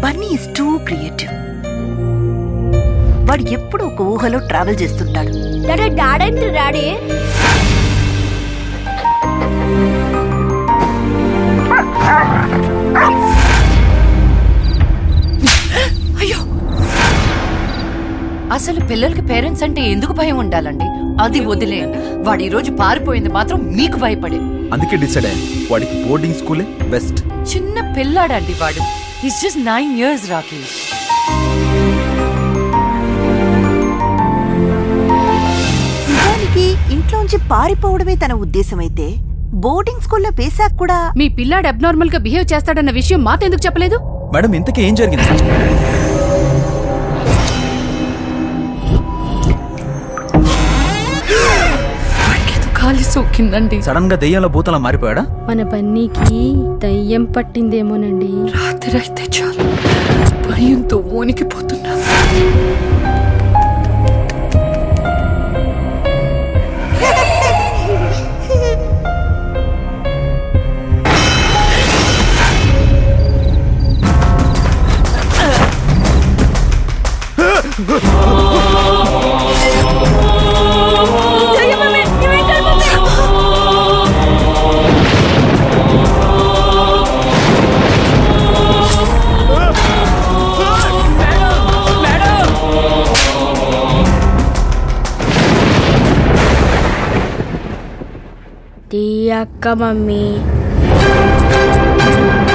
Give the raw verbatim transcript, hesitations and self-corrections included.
Bunny is two creative. వాడు ఎప్పుడు ఒక ఊహలో ట్రావెల్ చేస్తుంటాడు. డాడీ అయ్యో, అసలు పిల్లలకి పేరెంట్స్ అంటే ఎందుకు భయం ఉండాలండి? అది వదిలేయండి. వాడు ఈ రోజు పారిపోయింది మాత్రం మీకు భయపడే. అందుకే డిసైడ్ అయ్యాను, వాడికి బోర్డింగ్ స్కూలే బెస్ట్. చిన్న పిల్లాడండి వాడు. His just nine years Rakesh. నిజానికి ఇంట్లోంచి పారిపోవడమే తన ఉద్దేశం అయితే బోర్డింగ్ స్కూల్లో పేసాక్ కూడా మీ పిల్లాడు అబ్నార్మల్ గా బిహేవ్ చేస్తాడన్న విషయం మాతెందుకు చెప్పలేదు? మేడం, ఇంతకీ ఏం జరిగింది? కాలి సోకిందండి. సడన్ గా దెయ్యంలో భూతంలో మారిపోయాడా? మన బన్నీకి దయ్యం పట్టిందేమోనండి. రాత్రి అయితే చాలు భయంతో వణికిపోతున్నా. అక్క మమ్మీ